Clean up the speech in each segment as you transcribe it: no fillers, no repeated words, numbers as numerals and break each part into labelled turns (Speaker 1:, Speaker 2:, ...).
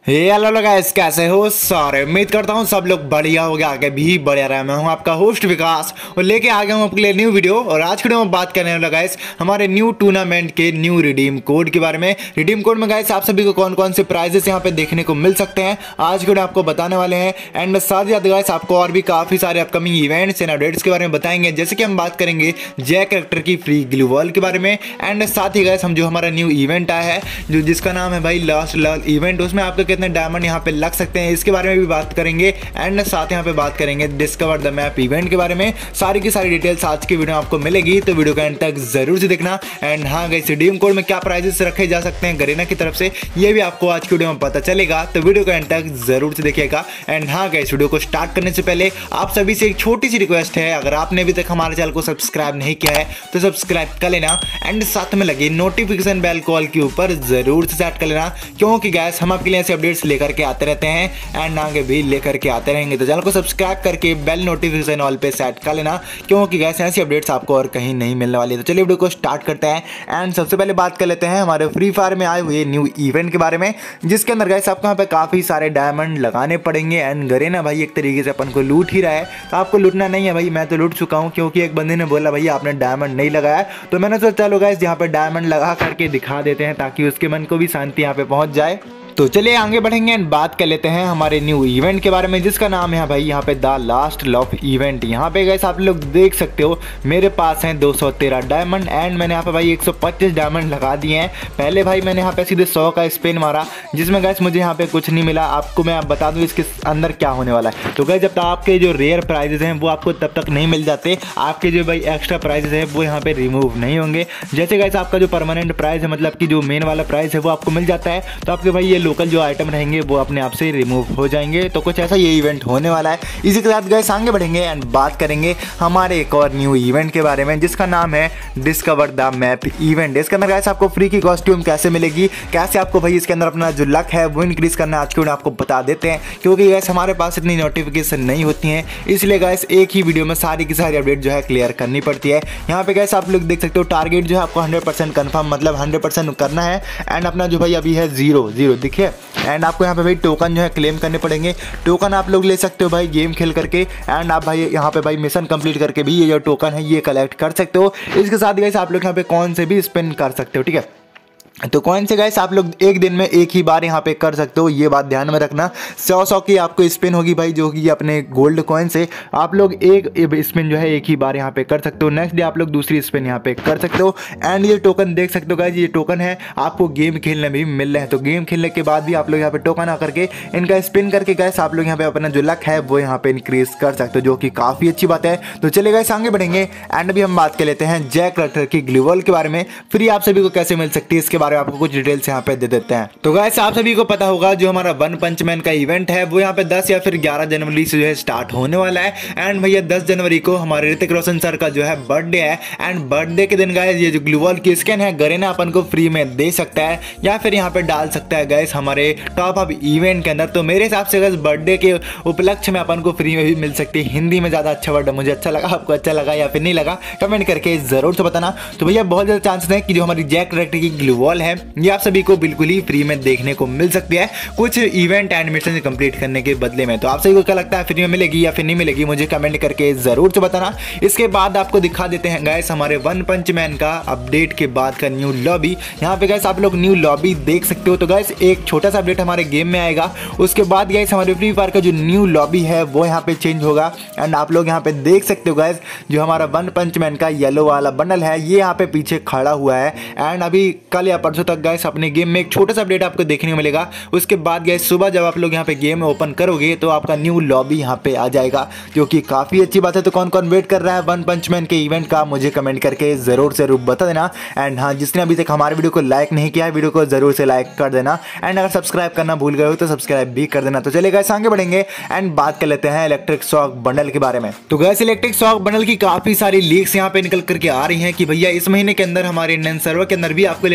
Speaker 1: Hello guys, कैसे हो सारे। उम्मीद करता हूँ सब लोग बढ़िया हो गया, आगे भी बढ़िया रहे। मैं हूँ आपका होस्ट विकास और लेके आ गया हूँ आपके लिए न्यू वीडियो। और आज की वीडियो में बात करने वाला गाइस हमारे न्यू टूर्नामेंट के न्यू रिडीम कोड के बारे में। रिडीम कोड में गाइस आप सभी को कौन कौन से प्राइजेस यहाँ पे देखने को मिल सकते हैं आज की वीडियो आपको बताने वाले हैं। एंड साथ ही साथ गाइस आपको और भी काफी सारे अपकमिंग इवेंट्स एंड अपडेट्स के बारे में बताएंगे, जैसे कि हम बात करेंगे जैक कैरेक्टर की फ्री ग्लू वॉल के बारे में। एंड साथ ही गाइस हम जो हमारा न्यू इवेंट आया है जो जिसका नाम है भाई लास्ट लॉल इवेंट, उसमें आपको कितने डायमंड यहाँ पे लग सकते हैं इसके बारे में भी बात करेंगे। एंड साथ यहाँ पे बात करेंगे डिस्कवर द मैप इवेंट के बारे में। सारी की सारी डिटेल्स आज की वीडियो में आपको मिलेगी, तो वीडियो का एंड तक जरूर से देखना। एंड हाँ गाइस, रिडीम कोड में क्या प्राइजेस रखे जा सकते हैं गरीना की तरफ से, ये भी आपको आज की वीडियो में पता चलेगा, तो वीडियो का एंड तक जरूर से देखिएगा। एंड हाँ गाइस, वीडियो को स्टार्ट करने से पहले आप सभी से एक छोटी सी रिक्वेस्ट है, अगर आपने अभी तक हमारे चैनल को सब्सक्राइब नहीं किया है तो सब्सक्राइब कर लेना। एंड साथ में लगे नोटिफिकेशन बेल कॉल के ऊपर जरूर से सेट कर लेना, क्योंकि गाइस हम आपके लिए ऐसे अपडेट्स लेकर के आते रहते हैं एंड आगे भी लेकर के आते रहेंगे। तो चैनल को सब्सक्राइब करके बेल नोटिफिकेशन ऑल पे सेट कर लेना, क्योंकि गाइस ऐसी अपडेट्स आपको और कहीं नहीं मिलने वाली है। तो चलिए वीडियो को स्टार्ट करते हैं। एंड सबसे पहले बात कर लेते हैं हमारे फ्री फायर में आए हुए न्यू इवेंट के बारे में, जिसके अंदर गाइस आपको यहाँ पे काफी सारे डायमंड लगाने पड़ेंगे। एंड गरीना भाई एक तरीके से अपन को लूट ही रहा है, तो आपको लूटना नहीं है भाई, मैं तो लूट चुका हूँ, क्योंकि एक बंदे ने बोला भैया आपने डायमंड नहीं लगाया, तो मैंने सोचा चलो गाइस यहाँ पे डायमंड लगा करके दिखा देते हैं ताकि उसके मन को भी शांति यहाँ पे पहुंच जाए। तो चलिए आगे बढ़ेंगे एंड बात कर लेते हैं हमारे न्यू इवेंट के बारे में, जिसका नाम है भाई यहाँ पे द लास्ट लॉफ इवेंट। यहाँ पे गाइस आप लोग देख सकते हो मेरे पास हैं 213 डायमंड एंड मैंने यहाँ पे भाई 125 डायमंड लगा दिए हैं। पहले भाई मैंने यहाँ पे सीधे 100 का स्पिन मारा, जिसमें गाइस मुझे यहाँ पे कुछ नहीं मिला। आपको मैं बता दूँ इसके अंदर क्या होने वाला है। तो गाइस जब तक आपके जो रेयर प्राइजेस हैं वो आपको तब तक नहीं मिल जाते, आपके जो भाई एक्स्ट्रा प्राइजेस हैं वो यहाँ पे रिमूव नहीं होंगे। जैसे गाइस आपका जो परमानेंट प्राइस है, मतलब कि जो मेन वाला प्राइस है वो आपको मिल जाता है, तो आपके भाई ये लोकल जो आइटम रहेंगे वो अपने आप से रिमूव हो जाएंगे। तो कुछ ऐसा ये इवेंट होने वाला है। इसी के साथ गाइस आगे बढ़ेंगे एंड बात करेंगे हमारे एक और न्यू इवेंट के बारे में, जिसका नाम है डिस्कवर द मैप इवेंट। इसके अंदर गाइस आपको फ्री की कॉस्ट्यूम कैसे मिलेगी, कैसे आपको भाई इसके अंदर अपना जो लक है वो इंक्रीज करना, आज की वीडियो आपको बता देते हैं, क्योंकि गाइस हमारे पास इतनी नोटिफिकेशन नहीं होती हैं, इसलिए गाइस एक ही वीडियो में सारी की सारी अपडेट जो है क्लियर करनी पड़ती है। यहाँ पे गाइस आप लोग देख सकते हो टारगेट जो है आपको 100% कन्फर्म, मतलब 100% करना है। एंड अपना जो भाई अभी है 0 देखिए। एंड आपको यहाँ पे भाई टोकन जो है क्लेम करने पड़ेंगे। टोकन आप लोग ले सकते हो भाई गेम खेल करके, एंड आप भाई यहाँ पे भाई मिशन कंप्लीट करके भी ये जो टोकन है ये कलेक्ट कर सकते हो। इसके साथ गाइस आप लोग यहाँ पे कौन से भी स्पेंड कर सकते हो, ठीक है। तो कौन से गाइस आप लोग एक दिन में एक ही बार यहाँ पे कर सकते हो, ये बात ध्यान में रखना। 100 की आपको स्पिन होगी भाई, जो कि अपने गोल्ड कॉइन से आप लोग एक स्पिन जो है एक ही बार यहाँ पे कर सकते हो। नेक्स्ट डे आप लोग दूसरी स्पिन यहाँ पे कर सकते हो। एंड ये टोकन देख सकते हो गाइस, ये टोकन है आपको गेम खेलने में भी मिल रहे हैं, तो गेम खेलने के बाद भी आप लोग यहाँ पे टोकन आकर के इनका स्पिन करके गाइस आप लोग यहाँ पे अपना जो लक है वो यहाँ पे इंक्रीज कर सकते हो, जो कि काफ़ी अच्छी बात है। तो चलिए गाइस आगे बढ़ेंगे एंड अभी हम बात कर लेते हैं जैक कैरेक्टर की ग्लू वॉल के बारे में। फ्री आप सभी को कैसे मिल सकती है इसके बारे में आपको कुछ डिटेल्स यहाँ पे दे देते हैं। तो गाइस आप सभी को पता होगा जो हमारा वन पंच मैन का इवेंट है वो यहाँ पे 10 या फिर 11 जनवरी से जो है स्टार्ट होने वाला है। एंड भैया 10 जनवरी को हमारे ऋतिक रोशन सर का जो है बर्थडे है, एंड बर्थडे के दिन गाइस ये जो ग्लू वॉल की स्किन है गरीना अपन को फ्री में दे सकता है, या फिर यहाँ पे डाल सकता है गाइस हमारे टॉप अप इवेंट के अंदर। तो मेरे हिसाब से गाइस बर्थडे के उपलक्ष्य में अपन को फ्री में भी मिल सकती है। हिंदी में ज्यादा अच्छा वर्ड मुझे अच्छा लगा, आपको अच्छा लगा या फिर नहीं लगा कमेंट करके जरूर से बताना। तो भैया बहुत ज्यादा चांसेस है कि जो हमारी जैक कैरेक्टर की ग्लू वॉल है ये आप सभी को बिल्कुल ही फ्री में देखने को मिल सकती है, कुछ इवेंट एनिमेशन कंप्लीट करने के बदले में। तो आप सभी को क्या लगता है फ्री में मिलेगी या फिर नहीं मिलेगी, मुझे कमेंट करके जरूर से बताना। इसके बाद आपको दिखा देते हैं गाइस हमारे वन पंच मैन का अपडेट के बाद का न्यू लॉबी। यहाँ पे गाइस आप लोग न्यू लॉबी देख सकते हो। तो गाइस एक छोटा सा अपडेट हमारे गेम में आएगा, उसके बाद गाइस हमारे फ्री फायर का जो न्यू लॉबी है वो यहाँ पे चेंज होगा। एंड आप लोग यहाँ पे देख सकते हो गाइस जो हमारा वन पंच मैन का येलो वाला बंडल है ये यहाँ पे पीछे खड़ा हुआ है। एंड अभी कल या परसों तक गाइस अपने गेम में एक छोटा सा अपडेट आपको देखने को मिलेगा। उसके बाद गाइस सुबह जब आप लोग यहाँ पे गेम ओपन करोगे तो आपका न्यू लॉबी यहाँ पे आ जाएगा, जो कि काफी अच्छी बात है। तो कौन कौन वेट कर रहा है वन पंच मैन के इवेंट का, मुझे कमेंट करके जरूर से बता देना। एंड हाँ, जिसने अभी तक हमारे वीडियो को लाइक नहीं किया है वीडियो को जरूर से लाइक कर देना। एंड अगर सब्सक्राइब करना भूल गए हो तो सब्सक्राइब भी कर देना। तो चलिए गाइस आगे बढ़ेंगे एंड बात कर लेते हैं इलेक्ट्रिक शॉक बंडल के बारे में। तो गाइस इलेक्ट्रिक शॉक बंडल की काफी सारी लीक्स यहाँ पे निकल करके आ रही हैं कि भैया इस महीने के अंदर हमारे इंडियन सर्वर के अंदर भी आपको इलेक्ट्रिक शॉक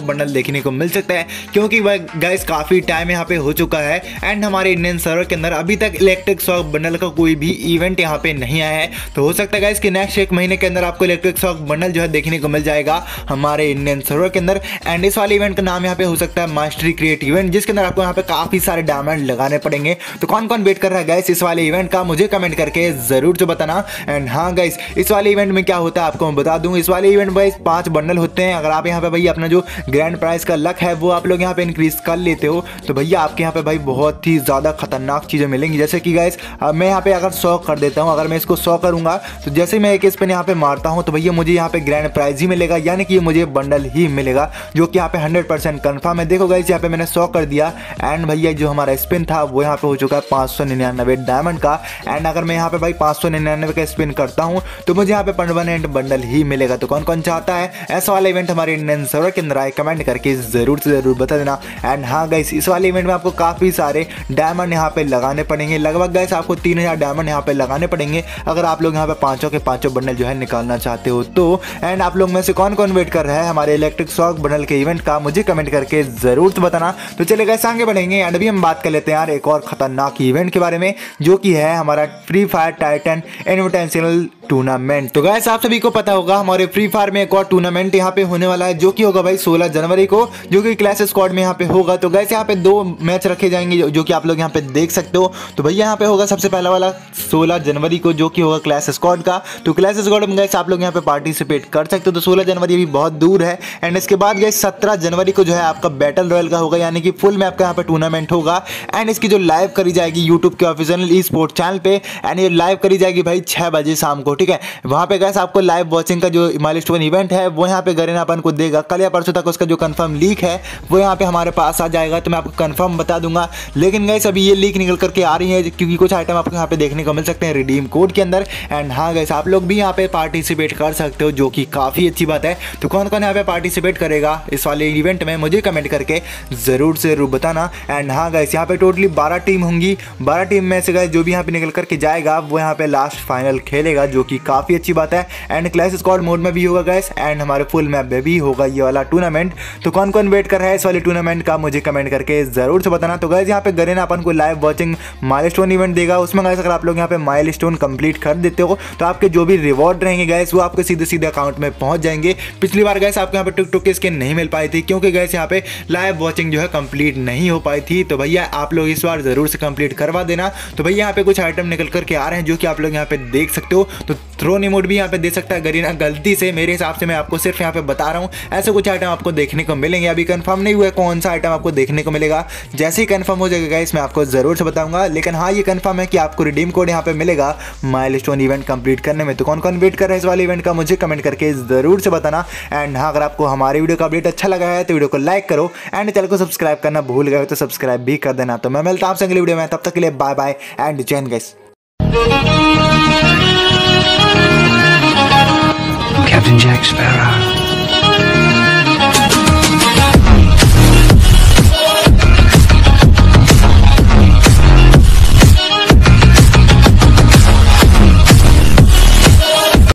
Speaker 1: बंडल देखने को मिल सकता है, क्योंकि गाइस काफ़ी टाइम यहाँ पे हो चुका है एंड हमारे इंडियन सर्वर के अंदर अभी तक इलेक्ट्रिक शॉक बंडल का कोई भी इवेंट यहाँ पे नहीं आया है। तो हो सकता है गाइस कि नेक्स्ट एक महीने के अंदर आपको इलेक्ट्रिक शॉक बंडल जो है देखने को मिल जाएगा हमारे इंडियन सर्वर के अंदर। एंड इस वाले इवेंट का नाम यहाँ पे हो सकता है मास्टरी क्रिएट इवेंट, जिसके अंदर आपको यहाँ पे काफी सारे डायमंड लगाने पड़ेंगे। तो कौन कौन वेट कर रहा है गाइस इस वाले इवेंट का, मुझे कमेंट करके जरूर से बताना। एंड हाँ गाइस, इस वाले इवेंट में क्या होता है आपको मैं बता दूं। इस वाले इवेंट में 5 बंडल होते हैं। अगर आप यहाँ पे भाई अपना जो ग्रैंड प्राइस का लक है वो आप लोग यहाँ पे इंक्रीज कर लेते हो तो भैया आपके यहाँ पे भाई बहुत ही ज्यादा खतरनाक चीजें मिलेंगी। जैसे कि गाइस मैं यहाँ पे अगर 100 कर देता हूँ, अगर मैं इसको 100 करूंगा तो जैसे मैं एक स्पिन यहाँ पे मारता हूँ तो भैया मुझे यहाँ पे ग्रैंड प्राइज ही मिलेगा, यानी कि मुझे बंडल ही मिलेगा, जो कि यहाँ पे 100% कंफर्म है। देखो गाइस यहाँ पे मैंने 100 कर दिया एंड भैया जो हमारा स्पिन था वो यहाँ पे हो चुका है 599 डायमंड का। एंड अगर मैं यहाँ पे भाई 599 का स्पिन करता हूँ तो मुझे यहाँ पे परमानेंट बंडल ही मिलेगा। तो कौन कौन चाहता है ऐसा वाला इवेंट हमारे इंडियन सर्वर के अंदर आए, कमेंट करके जरूर से जरूर बता देना। एंड हाँ गाइस, इस वाले इवेंट में आपको काफी सारे डायमंड यहाँ पे लगाने पड़ेंगे। लगभग गाइस आपको 3000 डायमंड यहाँ पे लगाने पड़ेंगे अगर आप लोग यहाँ पे पांचों के पांचों बंडल जो है निकालना चाहते हो तो। एंड आप लोग में से कौन कौन वेट कर रहा है हमारे इलेक्ट्रिक शॉक बंडल के इवेंट का, मुझे कमेंट करके जरूर से बताना। तो चलिए गाइस आगे बढ़ेंगे एंड अभी हम बात कर लेते हैं यार एक और खतरनाक इवेंट के बारे में, जो कि है हमारा Free Fire Titan invitational tournament. तो गाइस आप सभी को पता होगा हमारे फ्री फायर में एक और टूर्नामेंट यहाँ पे होने वाला है, जो कि होगा भाई 16 जनवरी को, जो कि क्लैश स्क्वाड में यहाँ पे होगा। तो गाइस यहाँ पे 2 मैच रखे जाएंगे जो कि आप लोग यहाँ पे देख सकते हो। तो भैया यहाँ पे होगा सबसे पहला वाला 16 जनवरी को, जो कि होगा क्लैश स्क्वाड का। तो क्लैश स्क्वाड में गाइस आप लोग यहाँ पे पार्टिसिपेट कर सकते हो। तो 16 जनवरी अभी बहुत दूर है। एंड इसके बाद गाइस 17 जनवरी को जो है आपका बैटल रॉयल का होगा, यानी कि फुल मैप का यहाँ पे टूर्नामेंट होगा। एंड इसकी जो लाइव करी जाएगी यूट्यूब के ऑफिशियल ई स्पोर्ट चैनल पे, एंड ये लाइव करी जाएगी भाई 6 बजे शाम को, ठीक है। वहाँ पे गाइस आपको लाइव वॉचिंग का जो माइलस्टोन इवेंट है वो यहाँ पे गरेना अपन को देगा। कल या परसों तक उसका जो कंफर्म लीक है वो यहाँ पे हमारे पास आ जाएगा, तो मैं आपको कंफर्म बता दूंगा। लेकिन गाइस अभी ये लीक निकल करके आ रही है, क्योंकि कुछ आइटम आपको यहाँ पे देखने को मिल सकते हैं रिडीम कोड के अंदर। एंड हाँ गाइस आप लोग भी यहाँ पे पार्टिसिपेट कर सकते हो, जो कि काफ़ी अच्छी बात है। तो कौन कौन यहाँ पे पार्टिसिपेट करेगा इस वाले इवेंट में, मुझे कमेंट करके ज़रूर से ज़रूर बताना। एंड हाँ गाइस यहाँ पे टोटली 12 टीम होंगी। 12 टीम में से गाइस जो भी यहाँ पे निकल करके जाएगा वो यहाँ पे लास्ट फाइनल खेलेगा, जो कि काफ़ी अच्छी बात है। एंड क्लैश स्क्वाड मोड में भी होगा गाइस, एंड हमारे फुल मैप में भी होगा ये वाला टूर्नामेंट। तो कौन कौन वेट कर रहा है इस वाले टूर्नामेंट का, मुझे कमेंट करके ज़रूर से बताना। तो गाइस यहाँ पे गरेना अपन को लाइव वॉचिंग माइलस्टोन इवेंट देगा। उसमें गाइस अगर आप लोग यहाँ पे माइलस्टोन कंप्लीट कर देते हो तो आपके जो भी रिवॉर्ड रहेंगे गाइस वो आपके सीधे सीधे अकाउंट में पहुंच जाएंगे। पिछली बार गाइस आपको यहाँ पे टिकटॉक की स्किन नहीं मिल पाई थी, क्योंकि गाइस यहाँ पे लाइव वॉचिंग जो है कंप्लीट नहीं हो पाई थी। तो भैया आप लोग इस बार जरूर से कंप्लीट करवा देना। तो भैया यहाँ पे कुछ आइटम निकल करके आ रहे हैं जो कि आप लोग यहाँ पे देख सकते हो। तो थ्रोन इमोट भी यहाँ पे दे सकता है गरेना गलती से, मेरे हिसाब से मैं आपको सिर्फ यहाँ पे बता रहा हूँ। ऐसे कुछ आइटम आपको देखने को मिलेंगे, अभी कंफर्म नहीं हुआ है कौन सा आइटम आपको देखने को मिलेगा। जैसे ही कंफर्म हो जाएगा गाइस मैं आपको जरूर से बताऊंगा। लेकिन हाँ ये कंफर्म है कि आपको रिडीम कोड यहाँ पे मिलेगा माइलस्टोन इवेंट कंप्लीट करने में। तो कौन कौन वेट कर रहा है इस वाले इवेंट का, मुझे कमेंट करके जरूर से बताना। एंड हाँ अगर आपको हमारी वीडियो का अपडेट अच्छा लगा है तो वीडियो को लाइक करो एंड चैनल को सब्सक्राइब करना भूल गए तो सब्सक्राइब भी कर देना। तो मैं मिलता हूं आपसे अगली वीडियो में, तब तक के लिए बाय बाय एंड जय Hind guys.
Speaker 2: Captain Jack Sparrow.